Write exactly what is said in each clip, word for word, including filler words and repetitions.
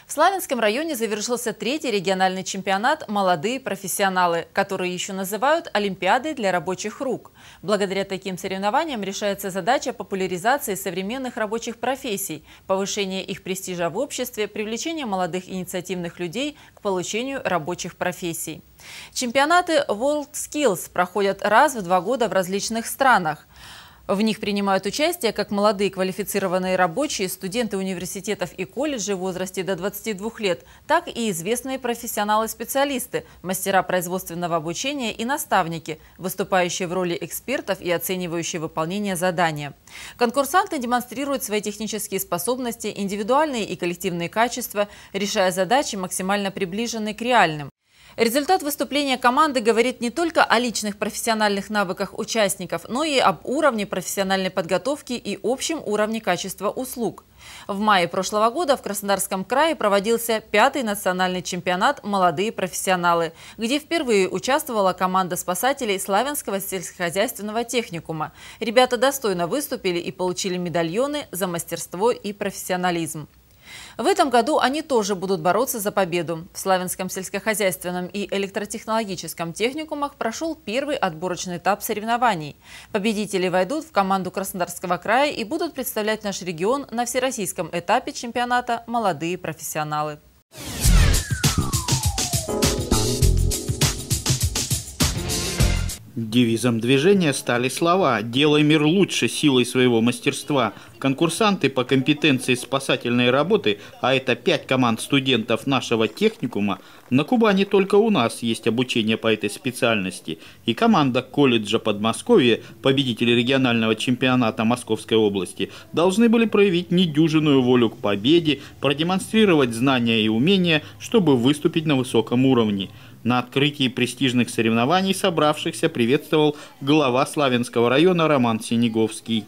В Славянском районе завершился третий региональный чемпионат «Молодые профессионалы», который еще называют «Олимпиадой для рабочих рук». Благодаря таким соревнованиям решается задача популяризации современных рабочих профессий, повышения их престижа в обществе, привлечения молодых инициативных людей к получению рабочих профессий. Чемпионаты WorldSkills проходят раз в два года в различных странах. В них принимают участие как молодые квалифицированные рабочие, студенты университетов и колледжей в возрасте до двадцати двух лет, так и известные профессионалы-специалисты, мастера производственного обучения и наставники, выступающие в роли экспертов и оценивающие выполнение задания. Конкурсанты демонстрируют свои технические способности, индивидуальные и коллективные качества, решая задачи, максимально приближенные к реальным. Результат выступления команды говорит не только о личных профессиональных навыках участников, но и об уровне профессиональной подготовки и общем уровне качества услуг. В мае прошлого года в Краснодарском крае проводился пятый национальный чемпионат «Молодые профессионалы», где впервые участвовала команда спасателей Славянского сельскохозяйственного техникума. Ребята достойно выступили и получили медальоны за мастерство и профессионализм. В этом году они тоже будут бороться за победу. В Славянском сельскохозяйственном и электротехнологическом техникумах прошел первый отборочный этап соревнований. Победители войдут в команду Краснодарского края и будут представлять наш регион на всероссийском этапе чемпионата «Молодые профессионалы». Девизом движения стали слова «Делай мир лучше силой своего мастерства». Конкурсанты по компетенции спасательной работы, а это пять команд студентов нашего техникума, на Кубани только у нас есть обучение по этой специальности. И команда колледжа Подмосковья, победители регионального чемпионата Московской области, должны были проявить недюжинную волю к победе, продемонстрировать знания и умения, чтобы выступить на высоком уровне. На открытии престижных соревнований собравшихся приветствовал глава Славянского района Роман Синеговский.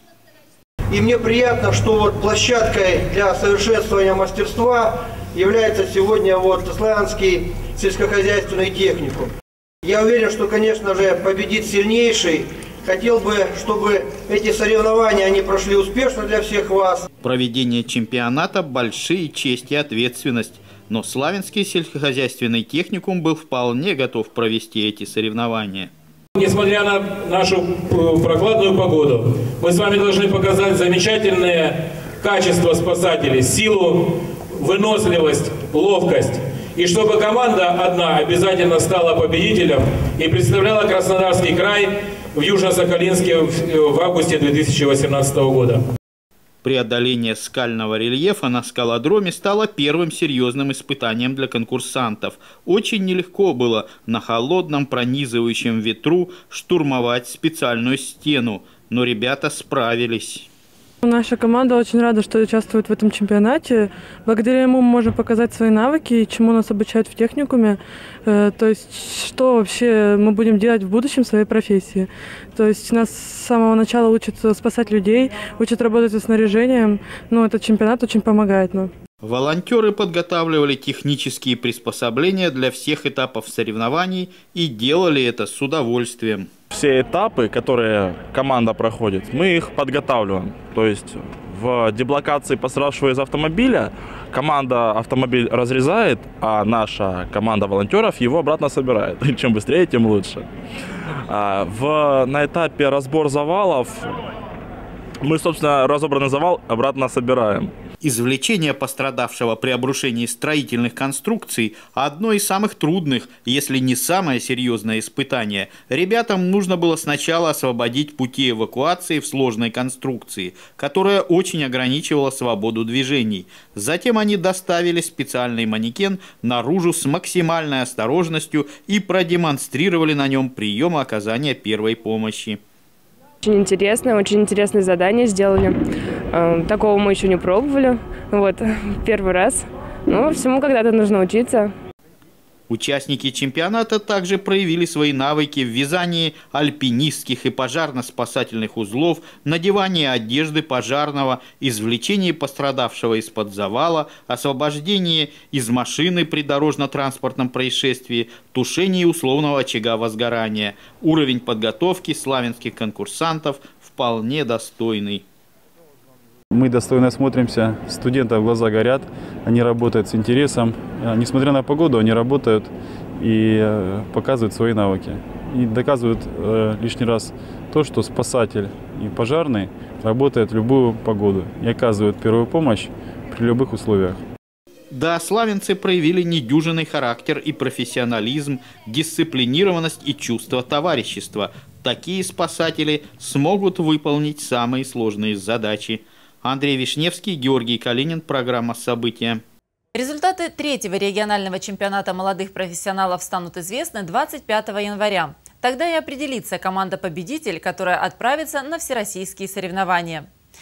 И мне приятно, что вот площадкой для совершенствования мастерства является сегодня вот Славянский сельскохозяйственный техникум. Я уверен, что, конечно же, победит сильнейший. Хотел бы, чтобы эти соревнования они прошли успешно для всех вас. Проведение чемпионата – большие честь и ответственность. Но Славянский сельскохозяйственный техникум был вполне готов провести эти соревнования. Несмотря на нашу прохладную погоду, мы с вами должны показать замечательные качества спасателей, силу, выносливость, ловкость. И чтобы команда одна обязательно стала победителем и представляла Краснодарский край в Южно-Сахалинске в августе две тысячи восемнадцатого года. Преодоление скального рельефа на скалодроме стало первым серьезным испытанием для конкурсантов. Очень нелегко было на холодном пронизывающем ветру штурмовать специальную стену, но ребята справились. Наша команда очень рада, что участвует в этом чемпионате. Благодаря ему мы можем показать свои навыки, чему нас обучают в техникуме. То есть, что вообще мы будем делать в будущем в своей профессии. То есть, нас с самого начала учат спасать людей, учат работать со снаряжением. Ну, этот чемпионат очень помогает нам. Волонтеры подготавливали технические приспособления для всех этапов соревнований и делали это с удовольствием. Все этапы, которые команда проходит, мы их подготавливаем. То есть в деблокации пострадавшего из автомобиля команда автомобиль разрезает, а наша команда волонтеров его обратно собирает. И чем быстрее, тем лучше. В, на этапе разбор завалов мы, собственно, разобранный завал обратно собираем. Извлечение пострадавшего при обрушении строительных конструкций – одно из самых трудных, если не самое серьезное испытание. Ребятам нужно было сначала освободить пути эвакуации в сложной конструкции, которая очень ограничивала свободу движений. Затем они доставили специальный манекен наружу с максимальной осторожностью и продемонстрировали на нем приемы оказания первой помощи. Очень интересно, очень интересное задание сделали. Такого мы еще не пробовали. Вот, первый раз. Но всему когда-то нужно учиться. Участники чемпионата также проявили свои навыки в вязании альпинистских и пожарно-спасательных узлов, надевании одежды пожарного, извлечении пострадавшего из-под завала, освобождении из машины при дорожно-транспортном происшествии, тушении условного очага возгорания. Уровень подготовки славянских конкурсантов вполне достойный. Мы достойно смотримся, студентов глаза горят, они работают с интересом. Несмотря на погоду, они работают и показывают свои навыки. И доказывают э, лишний раз то, что спасатель и пожарный работают в любую погоду и оказывают первую помощь при любых условиях. Да, славянцы проявили недюжинный характер и профессионализм, дисциплинированность и чувство товарищества. Такие спасатели смогут выполнить самые сложные задачи. Андрей Вишневский, Георгий Калинин, программа «События». Результаты третьего регионального чемпионата молодых профессионалов станут известны двадцать пятого января. Тогда и определится команда-победитель, которая отправится на всероссийские соревнования.